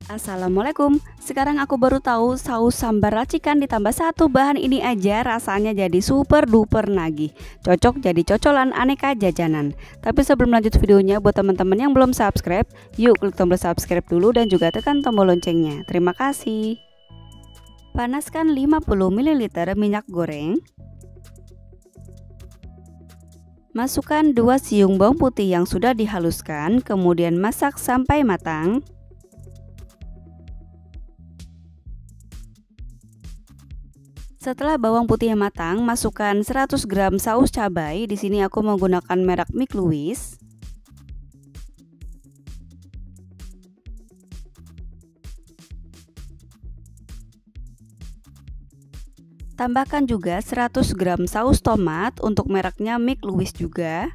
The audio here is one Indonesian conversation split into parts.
Assalamualaikum. Sekarang aku baru tahu saus sambar racikan ditambah satu bahan ini aja rasanya jadi super duper nagih. Cocok jadi cocolan aneka jajanan. Tapi sebelum lanjut videonya, buat teman-teman yang belum subscribe, yuk klik tombol subscribe dulu dan juga tekan tombol loncengnya. Terima kasih. Panaskan 50 ml minyak goreng. Masukkan 2 siung bawang putih yang sudah dihaluskan, kemudian masak sampai matang. Setelah bawang putih matang, masukkan 100 gram saus cabai. Di sini aku menggunakan merek Mick Louis. Tambahkan juga 100 gram saus tomat untuk mereknya Mick Louis juga.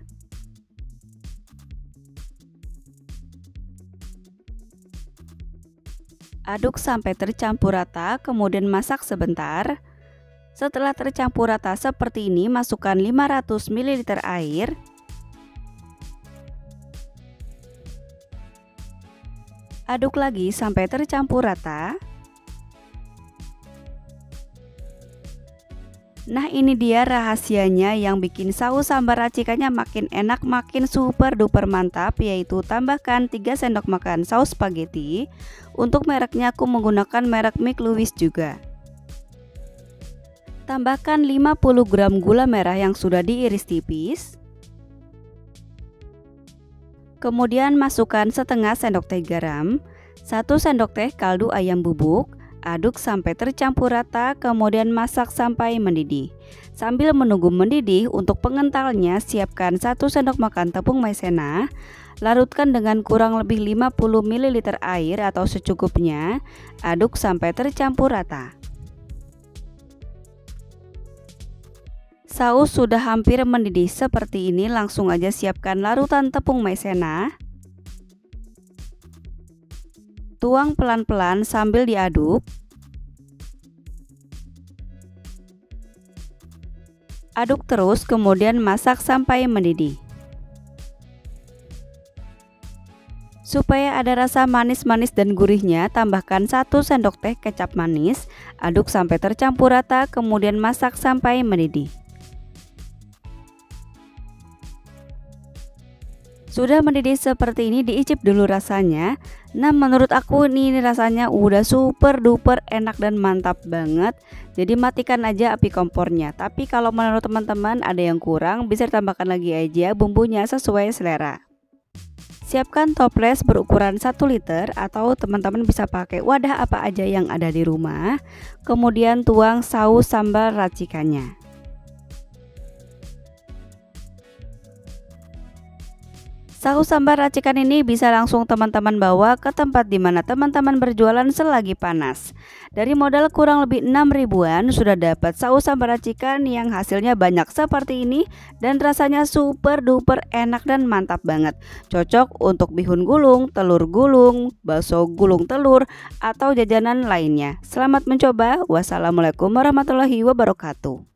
Aduk sampai tercampur rata, kemudian masak sebentar. Setelah tercampur rata seperti ini, masukkan 500 ml air. Aduk lagi sampai tercampur rata. Nah, ini dia rahasianya yang bikin saus sambar racikannya makin enak, makin super duper mantap, yaitu tambahkan 3 sendok makan saus spaghetti. Untuk mereknya aku menggunakan merek Mick Louis juga. Tambahkan 50 gram gula merah yang sudah diiris tipis. Kemudian masukkan setengah sendok teh garam, 1 sendok teh kaldu ayam bubuk. Aduk sampai tercampur rata, kemudian masak sampai mendidih. Sambil menunggu mendidih, untuk pengentalnya siapkan 1 sendok makan tepung maizena. Larutkan dengan kurang lebih 50 ml air atau secukupnya. Aduk sampai tercampur rata. Saus sudah hampir mendidih seperti ini, langsung aja siapkan larutan tepung maizena. Tuang pelan-pelan sambil diaduk. Aduk terus, kemudian masak sampai mendidih. Supaya ada rasa manis-manis dan gurihnya, tambahkan 1 sendok teh kecap manis. Aduk sampai tercampur rata, kemudian masak sampai mendidih. Sudah mendidih seperti ini, diicip dulu rasanya. Nah, menurut aku ini rasanya udah super duper enak dan mantap banget. Jadi matikan aja api kompornya. Tapi kalau menurut teman-teman ada yang kurang, bisa ditambahkan lagi aja bumbunya sesuai selera. Siapkan toples berukuran 1 liter atau teman-teman bisa pakai wadah apa aja yang ada di rumah. Kemudian tuang saus sambal racikannya. Saus sambar racikan ini bisa langsung teman-teman bawa ke tempat dimana teman-teman berjualan selagi panas. Dari modal kurang lebih 6 ribuan sudah dapat saus sambar racikan yang hasilnya banyak seperti ini dan rasanya super duper enak dan mantap banget. Cocok untuk bihun gulung, telur gulung, bakso gulung telur, atau jajanan lainnya. Selamat mencoba. Wassalamualaikum warahmatullahi wabarakatuh.